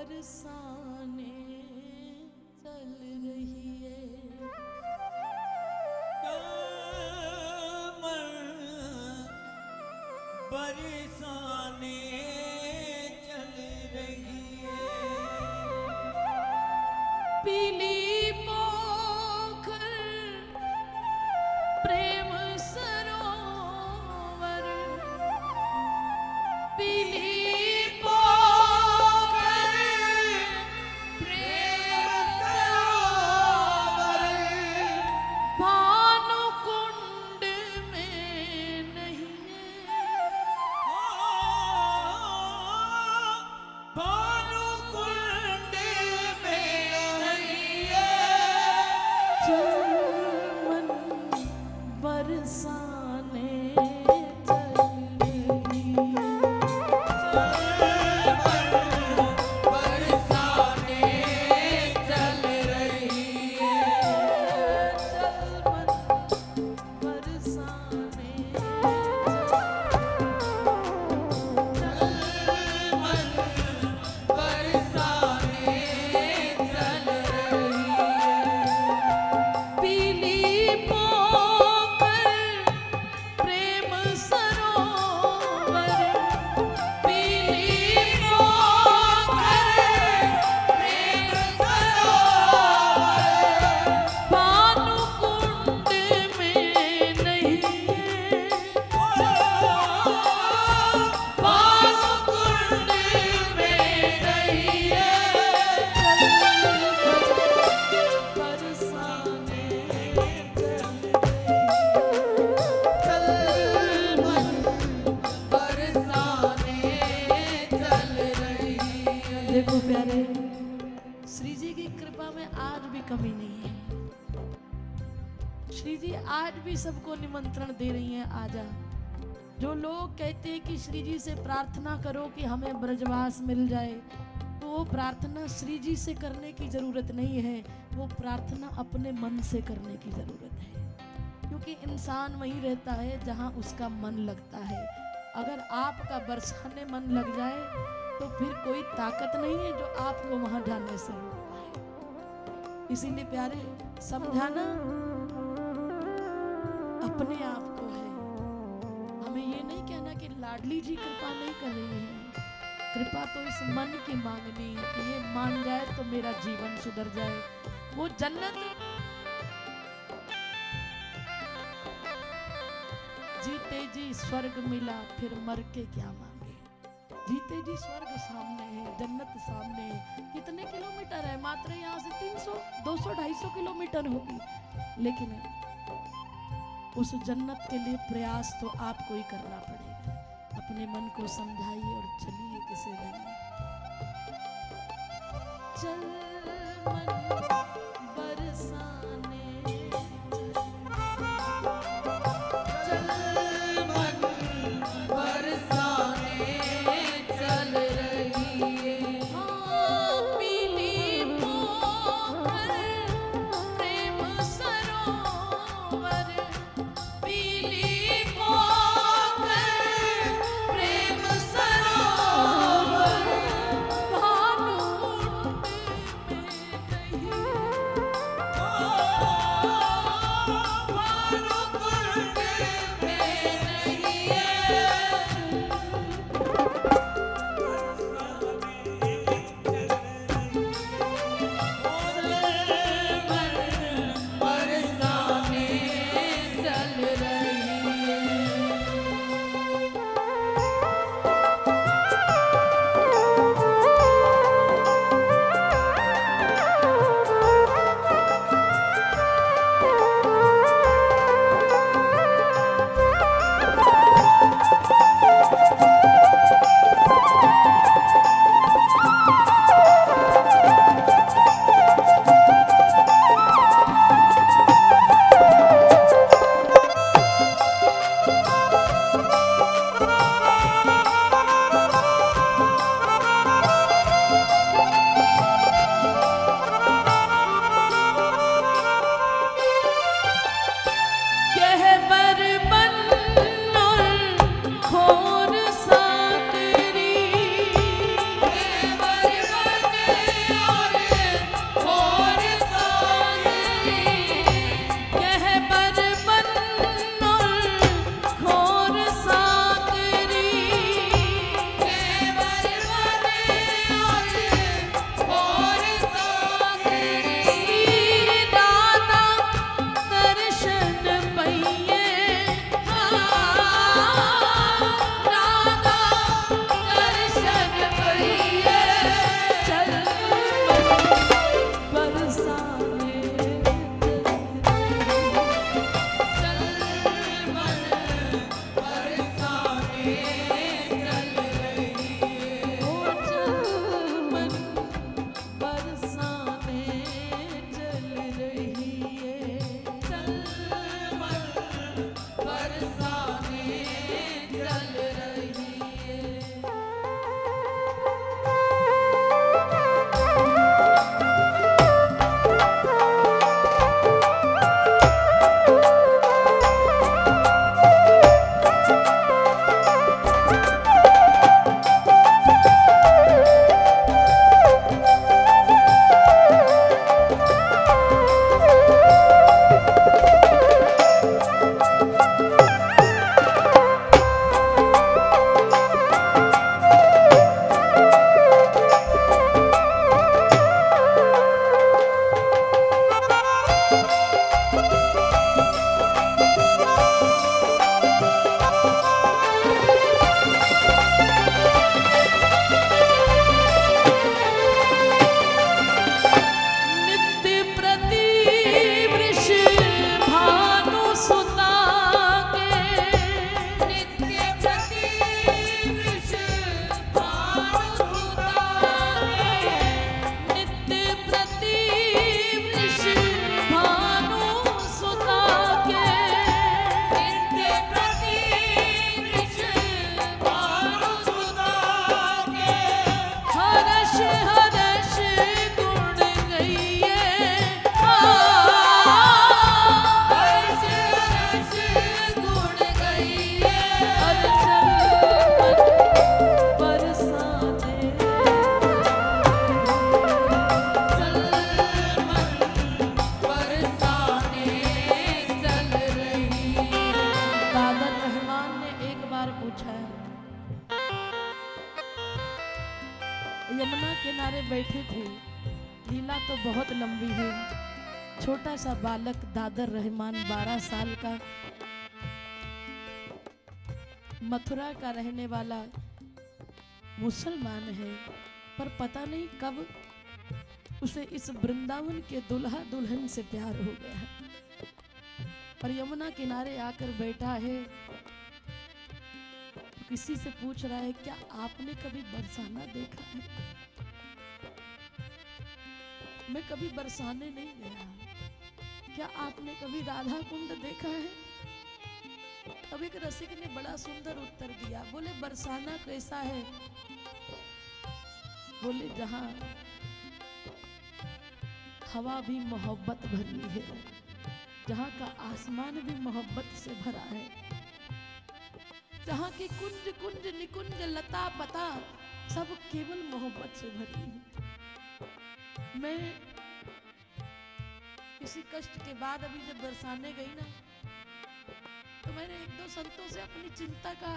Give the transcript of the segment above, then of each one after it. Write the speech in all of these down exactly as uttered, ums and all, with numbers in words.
बरसाने चल रही है। बरसाने चल रही है। पीली पोखर प्रेम सरोवर, पीली पोखर प्रेम सरोवर, भानु कुंड में नहीं है। भानु कुंड में नहीं है। चल मन बरसाने चल रही है। बरसाने चल रही है। चल मन बरसाने बरसाने चल रही है। पीली पोखर प्रेम सरोवर, पीली पोखर प्रेम सरोवर, भानु कुंड में नहीं है। भानु कुंड में नहीं है। बरसाने चल मन बरसाने चल रही है। देखो प्यारे, श्री जी की कृपा में आज भी कमी नहीं है। श्री जी आज भी सबको निमंत्रण दे रही हैं, आजा। जो लोग कहते हैं कि श्री जी से प्रार्थना करो कि हमें ब्रजवास मिल जाए, तो वो प्रार्थना श्री जी से करने की जरूरत नहीं है, वो प्रार्थना अपने मन से करने की जरूरत है। क्योंकि इंसान वहीं रहता है जहां उसका मन लगता है। अगर आपका बरसाने मन लग जाए तो फिर कोई ताकत नहीं है जो आपको वहां जाने से रोक पाए। इसीलिए प्यारे, समझाना अपने आप को है। हमें ये नहीं कहना कि लाडली जी कृपा नहीं कर रही है। कृपा तो इस मन की मांगनी है कि ये मान जाए तो मेरा जीवन सुधर जाए। वो जन्नत जीते जी स्वर्ग मिला फिर मर के क्या मांगे। जीते जी स्वर्ग सामने है, जन्नत सामने है। कितने किलोमीटर है? मात्र यहाँ से तीन सौ, दो सौ, ढाई सौ किलोमीटर होगी। लेकिन उस जन्नत के लिए प्रयास तो आपको ही करना पड़ेगा। अपने मन को समझाइए और चलिए किसी दिन। चल मन बरसाने चल मन बरसाने चल रही है। हाँ, पीली पोखर प्रेम सरोवर, पीली पोखर प्रेम सरोवर, भानु कुंड में नहीं है। बैठे थे। लीला तो बहुत लंबी है। छोटा सा बालक दादर रहमान बारह साल का, मथुरा का रहने वाला मुसलमान है, पर पता नहीं कब उसे इस वृंदावन के दुल्हा दुल्हन से प्यार हो गया है और यमुना किनारे आकर बैठा है। किसी से पूछ रहा है, क्या आपने कभी बरसाना देखा है? मैं कभी बरसाने नहीं गया। क्या आपने कभी राधा कुंड देखा है? तब एक रसिक ने बड़ा सुंदर उत्तर दिया, बोले बरसाना कैसा है? बोले जहां हवा भी मोहब्बत भरी है, जहां का आसमान भी मोहब्बत से भरा है, जहां की कुंज कुंज निकुंज लता पता सब केवल मोहब्बत से भरी है। मैं किसी कष्ट के बाद अभी जब बरसाने गई ना, तो मैंने एक दो संतों से अपनी चिंता का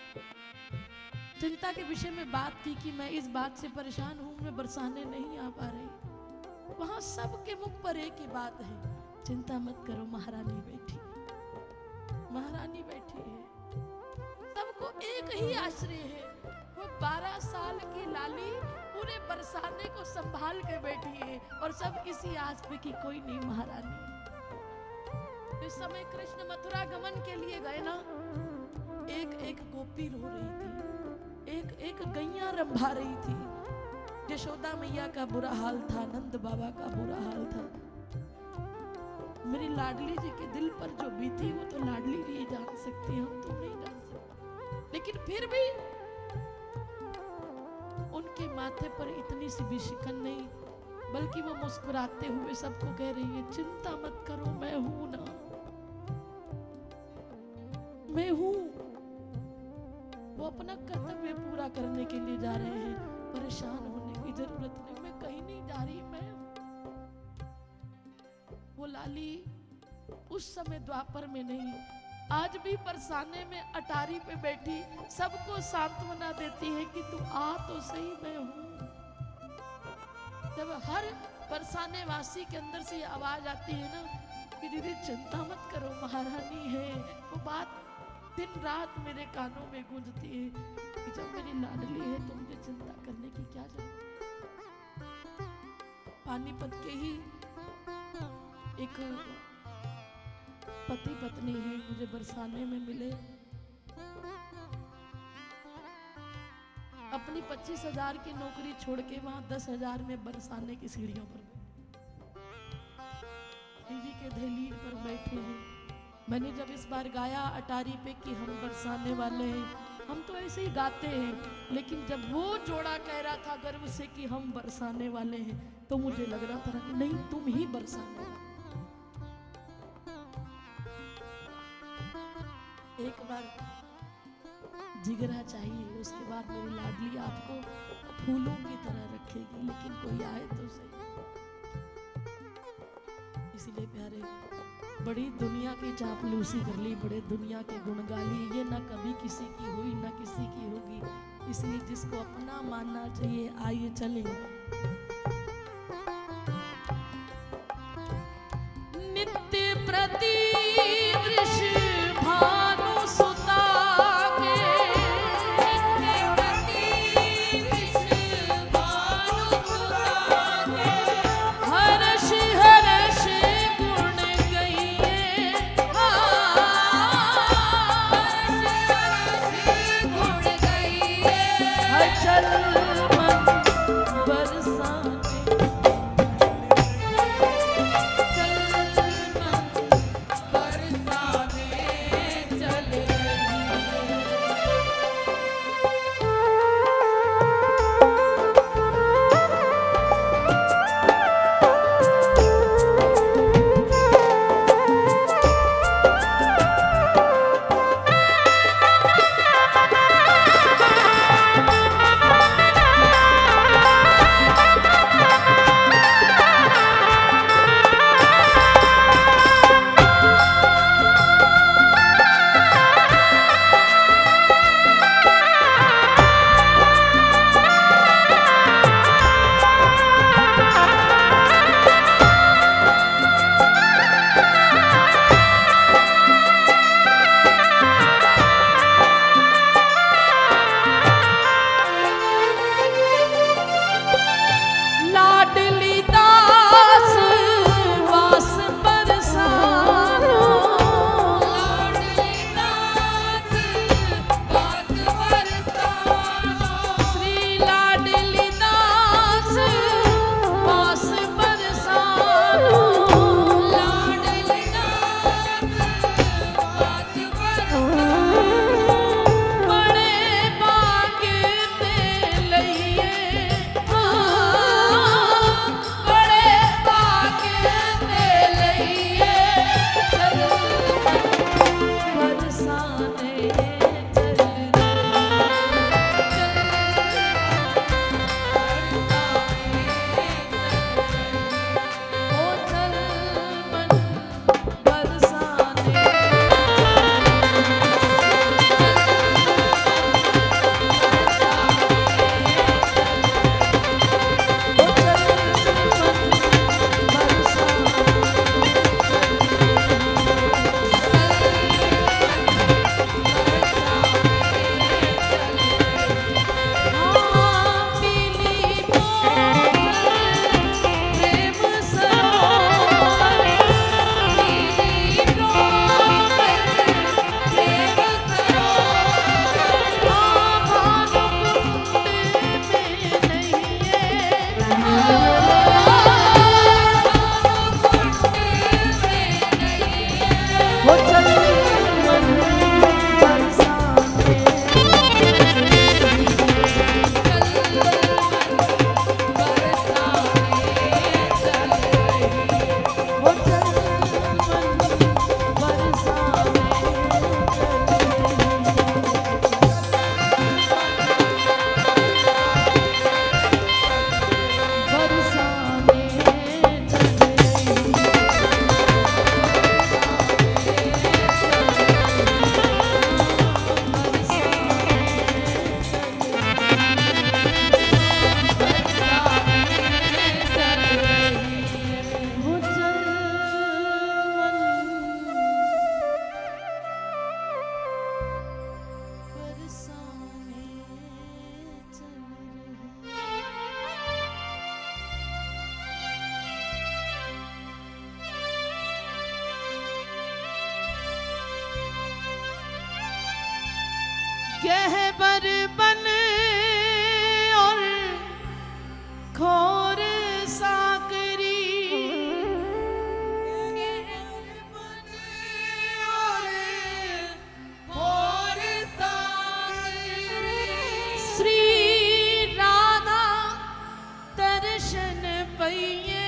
चिंता के विषय में बात की कि मैं इस बात से परेशान हूं, मैं बरसाने नहीं आ पा रही। वहां सबके मुख पर एक ही बात है, चिंता मत करो, महारानी बैठी महारानी बैठी है। सबको एक ही आश्रय है, वो बारह साल की लाली पूरे बरसाने को संभाल के बैठी है और सब इसी आस पे कि कोई नहीं महारानी। इस समय कृष्ण मथुरा गमन के लिए गए ना, एक एक गोपी रो रही थी, एक एक गैया रंभा रही थी। यशोदा मैया का बुरा हाल था, नंद बाबा का बुरा हाल था। मेरी लाडली जी के दिल पर जो बीती वो तो लाडली जी जान सकती है, हम तो नहीं जान सकते। लेकिन फिर भी उनके माथे पर इतनी सी भी शिकन नहीं, बल्कि वो मुस्कुराते हुए सबको कह रही है, चिंता मत करो, मैं हूं ना, मैं हूं। वो अपना कर्तव्य पूरा करने के लिए जा रहे हैं, परेशान होने की जरूरत नहीं, मैं कहीं नहीं जा रही, मैं हूं। वो लाली उस समय द्वापर में नहीं, आज भी बरसाने में अटारी पे बैठी सबको सांत्वना देती है कि तू आ तो सही, मैं हूं। जब हर बरसाने वासी के अंदर से ये आवाज आती है ना कि दीदी चिंता मत करो, महारानी है, वो बात दिन रात मेरे कानों में गूंजती है कि जब मेरी लाडली है तो मुझे चिंता करने की क्या जरूरत। पानीपत के ही एक पति पत्नी ही मुझे बरसाने में मिले। अपनी पच्चीस हजार की नौकरी छोड़ के वहां दस हजार में बरसाने की सीढ़ियों पर जी के दहलीज पर बैठे हैं। मैंने जब इस बार गाया अटारी पे कि हम बरसाने वाले हैं, हम तो ऐसे ही गाते हैं, लेकिन जब वो जोड़ा कह रहा था गर्व से कि हम बरसाने वाले हैं, तो मुझे लग रहा था कि नहीं, तुम ही बरसाने वाले। एक बार जिगरा चाहिए, उसके बाद मेरी लाडली आपको फूलों की तरह रखेगी, लेकिन कोई आए तो सही। इसीलिए प्यारे, बड़ी दुनिया की चापलूसी कर ली, बड़े दुनिया के गुण गाली, ये ना कभी किसी की हुई ना किसी की होगी। इसलिए जिसको अपना मानना चाहिए, आइए चले। नित्य प्रति चल मन बरसाने गहबर बन और खोर साकरी श्री राधा दर्शन पइए